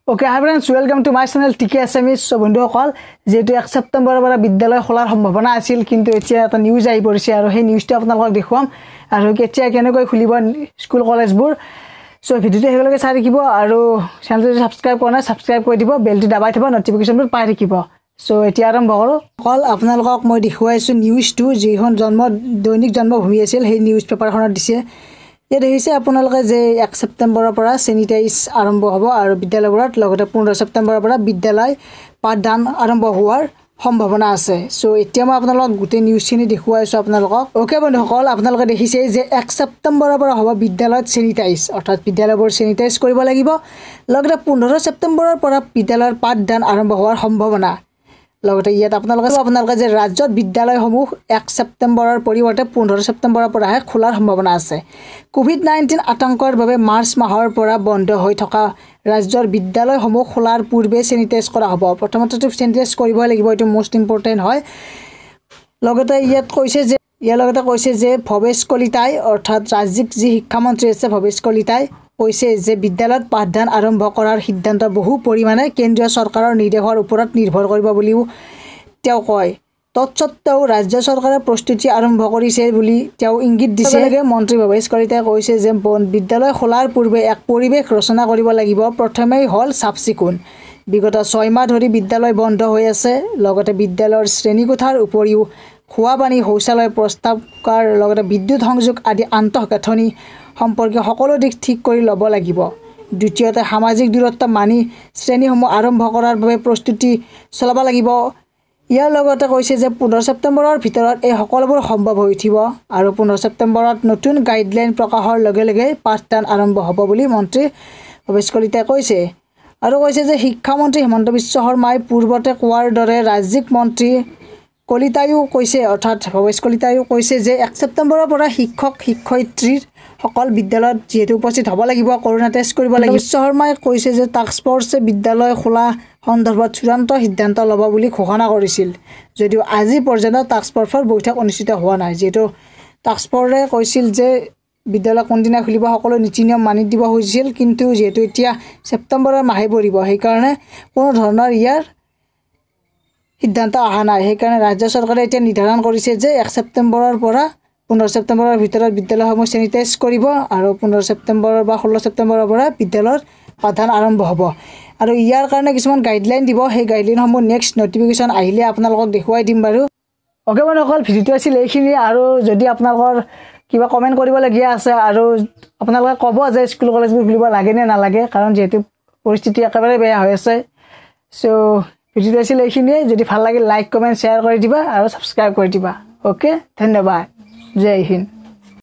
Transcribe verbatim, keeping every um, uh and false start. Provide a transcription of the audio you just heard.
Okay, hi friends, welcome to my channel T K S M E. So বন্ধুসকল যেটো এক সেপ্টেম্বৰৰ পৰা বিদ্যালয় খোলাৰ সম্ভাৱনা আছিল কিন্তু এতিয়া এটা নিউজ আহি পৰিছে আৰু সেই নিউজটো আপোনালোকক দেখুৱাম আৰু কেতিয়া কেনেকৈ খুলিব স্কুল কলেজবোৰ। সো ভিডিওটো হেগলৈকে চাই থাকিব আৰু চেনেলটো সাবস্ক্ৰাইব কৰা নাই সাবস্ক্ৰাইব কৰি দিব, বেলটো দাবাই থব, নটিফিকেশনবোৰ পাই থাকিব। সো এতিয়া আৰম্ভ কৰো। কল আপোনালোকক মই দেখুৱাইছো নিউজটো যিখন জন্ম দৈনিক জন্মভূমি আছিল সেই নিউজ পেপাৰখনত দিছে। ये देखिसे আপোনালোকে যে এক সেপ্টেম্বৰৰ পৰা স্যানিটাইজ আৰম্ভ হ'ব আৰু বিদ্যালয়বোৰত লগতে পোন্ধৰ সেপ্টেম্বৰৰ পৰা বিদ্যালয় পাঠদান আৰম্ভ হোৱাৰ সম্ভাৱনা আছে। সো এতিয়া মই আপোনালোকক গুটে নিউজখিনি দেখুৱাইছো আপোনালোকক। ওকে বন্ধুসকল, আপোনালোকে দেখিছে যে এক সেপ্টেম্বৰৰ পৰা হ'ব বিদ্যালয়ত স্যানিটাইজ, অৰ্থাৎ বিদ্যালয়বোৰ স্যানিটাইজ কৰিব লাগিব। লগতে পোন্ধৰ সেপ্টেম্বৰৰ পৰা বিদ্যালয়ৰ পাঠদান আৰম্ভ হোৱাৰ সম্ভাৱনা। লগতে ইয়াত আপোনালোকে আপোনালোকে যে ৰাজ্যৰ বিদ্যালয়সমূহ এক সেপ্টেম্বৰৰ পৰিৱৰ্তে পোন্ধৰ সেপ্টেম্বৰৰ পৰাহে খোলাৰ সম্ভাৱনা আছে। কোভিড নাইনটিন আতংকৰ বাবে মাৰ্চ মাহৰ পৰা বন্ধ হৈ থকা ৰাজ্যৰ বিদ্যালয়সমূহ খোলাৰ পূৰ্বে স্যানিটাইজ কৰা হ'ব। প্ৰথমতে স্যানিটাইজ কৰিব লাগিব, এটো মোস্ট ইম্পৰ্টেন্ট হয়। লগতে ইয়াত কৈছে যে ইয়াৰ লগতে কৈছে যে ভৱেশ কলিতাই অৰ্থাৎ ৰাজ্যিক যি শিক্ষামন্ত্ৰী আছে ভৱেশ কলিতাই কৈছে যে বিদ্যালয়ত পাঠদান আৰম্ভ কৰাৰ সিদ্ধান্ত বহু পৰিমাণে কেন্দ্ৰীয় চৰকাৰৰ নিৰ্দেশৰ ওপৰত নিৰ্ভৰ কৰিব বুলিও তেওঁ কয়। তৎসত্ত্বেও ৰাজ্য চৰকাৰে প্ৰস্তুতি আৰম্ভ কৰিছে বুলি তেওঁ ইংগিত দিছে। মন্ত্ৰী ভৱেশ কলিতাই কৈছে যে বিদ্যালয় খোলাৰ পূৰ্বে এক পৰিৱেশ ৰচনা কৰিব লাগিব। প্ৰথমেই হ'ল চাফচিকুণ। বিগত ছয় মাহ ধৰি বিদ্যালয় বন্ধ হৈ আছে। লগতে বিদ্যালয়ৰ শ্ৰেণীকোঠাৰ উপৰিও খোৱা পানী, শৌচালয়, প্ৰস্তাৱকাৰ লগতে বিদ্যুৎ সংযোগ আদি আন্তঃগাঁথনি সম্পৰ্কীয় সকলো দিশ ঠিক কৰি ল'ব লাগিব। দ্বিতীয়তে সামাজিক দূৰত্ব মানি শ্ৰেণীসমূহ আৰম্ভ কৰাৰ বাবে প্ৰস্তুতি চলাব লাগিব। ইয়াৰ লগতে কৈছে যে পোন্ধৰ সেপ্টেম্বৰৰ ভিতৰত এই সকলোবোৰ সম্ভৱ হৈ উঠিব আৰু পোন্ধৰ সেপ্টেম্বৰত নতুন গাইডলাইন প্ৰকাশৰ লগে লগে পাঠদান আৰম্ভ হ'ব বুলি মন্ত্ৰী ভৱেশ কলিতাই কৈছে। আৰু কৈছে যে শিক্ষামন্ত্ৰী হিমন্ত বিশ্ব শৰ্মাই পূৰ্বতে কোৱাৰ দৰে ৰাজ্যিক মন্ত্ৰী কলিতায়ো কৈছে অৰ্থাৎ ভৱেশ কলিতায়ো কৈছে যে এক সেপ্টেম্বৰৰ পৰা শিক্ষক শিক্ষয়িত্ৰীৰ সকল বিদ্যালয়ত যেহেতু উপস্থিত হ'ব লাগিব, কৰোনা টেষ্ট কৰিব লাগিব। বিশ্ব শৰ্মাই কৈছে যে টাস্ক ফৰ্চে বিদ্যালয় খোলা সন্দৰ্ভত চূড়ান্ত সিদ্ধান্ত ল'ব বুলি ঘোষণা কৰিছিল, যদিও আজি পৰ্যন্ত টাস্ক ফৰ্চৰ বৈঠক অনুষ্ঠিত হোৱা নাই। যেহেতু টাস্ক ফৰ্চে কৈছিল যে বিদ্যালয় কোনদিনা খুলিব সকলো নীতি নিয়ম মানি দিব খুজিছিল, কিন্তু যেহেতু এতিয়া ছেপ্টেম্বৰৰ মাহে পৰিব সেইকাৰণে কোনো ধৰণৰ ইয়াৰ সিদ্ধান্ত অহা নাই। সেইকাৰণে ৰাজ্য চৰকাৰে এতিয়া নিৰ্ধাৰণ কৰিছে যে এক সেপ্টেম্বৰৰ পৰা পোন্ধৰ সেপ্টেম্বৰৰ ভিতৰত বিদ্যালয়সমূহ স্যানিটাইজ কৰিব আৰু পোন্ধৰ সেপ্টেম্বৰৰ বা ষোল্ল সেপ্টেম্বৰৰ পৰা বিদ্যালয়ৰ পাঠদান আৰম্ভ হ'ব আৰু ইয়াৰ কাৰণে কিছুমান গাইডলাইন দিব। সেই গাইডলাইনসমূহ নেক্সট নটিফিকেশ্যন আহিলে আপোনালোকক দেখুৱাই দিম বাৰু। অ'কে বন্ধুসকল, ভিডিঅ'টো আছিল এইখিনি আৰু যদি আপোনালোকৰ কিবা কমেণ্ট কৰিবলগীয়া আছে আৰু আপোনালোকে ক'ব যে স্কুল কলেজবোৰ খুলিব লাগে নে নালাগে, কাৰণ যিহেতু পৰিস্থিতি একেবাৰে বেয়া হৈ আছে। চ' ভিডিঅ'টো আছিল এইখিনিয়ে। যদি ভাল লাগে লাইক কমেণ্ট শ্বেয়াৰ কৰি দিবা আৰু ছাবস্ক্ৰাইব কৰি দিবা। অ'কে, ধন্যবাদ। জয় হিন্দ।